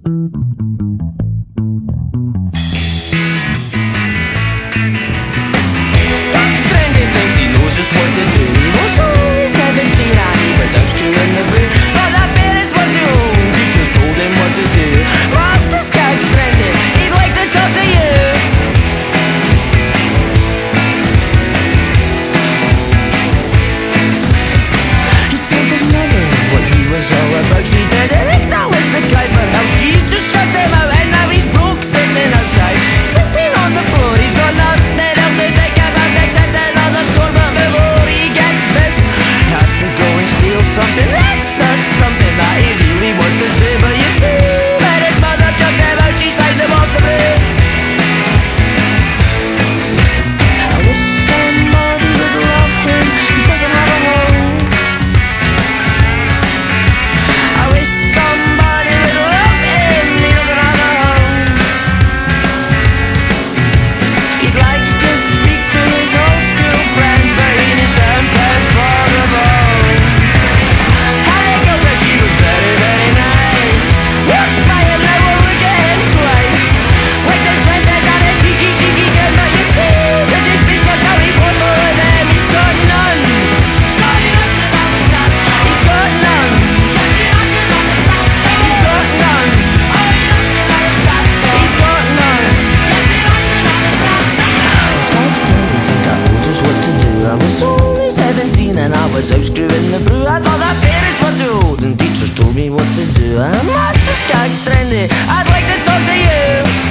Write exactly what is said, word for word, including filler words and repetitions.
Trendy thinks he knows just what to do. He was only seventeen and he was out screwing the brew. Thought that parents were too old, teachers told him what to do. Master Skag Trendy, he'd like to talk to you. He told his mother what he was all about. She didn't acknowledge the guy for how she just chucked him out. And now he's broke, sitting outside, sitting on the floor. He's got nothing else to think about except another score. But before he gets this, he has to go and steal something. That's not something that he really wants to say. But you see, when his mother chucked him out, she signed him off the brew. I wish somebody would love him, he doesn't have a home. I wish somebody would love him, he doesn't have a home. He'd like to speak to his old school friends, but he needs ten pence for the bone. Had a girlfriend, she was very, very nice. Looks fine, I will look at him twice. With his dresses and his cheeky, cheeky gun, but you see, since he's been fucked out, he's forced for them. He's got none. He's got none. He's got none. He's got none. I know just what to do. I was only seventeen and I was out screwing the brew. I thought that parents were too old and teachers told me what to do. I'm Master Skag Trendy, I'd like to talk to you.